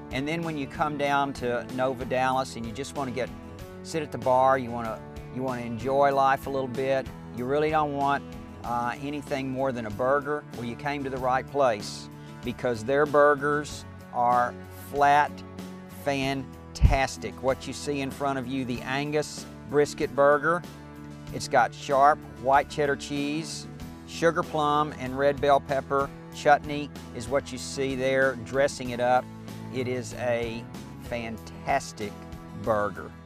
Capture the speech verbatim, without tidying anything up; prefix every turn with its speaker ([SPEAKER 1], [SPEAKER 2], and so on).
[SPEAKER 1] And then when you come down to Nova Dallas and you just want to get sit at the bar, you want to you want to enjoy life a little bit, you really don't want uh, anything more than a burger, well, you came to the right place, because their burgers are flat fantastic. What you see in front of you, the Angus brisket burger, it's got sharp white cheddar cheese, sugar plum and red bell pepper chutney is what you see there, dressing it up. It is a fantastic burger.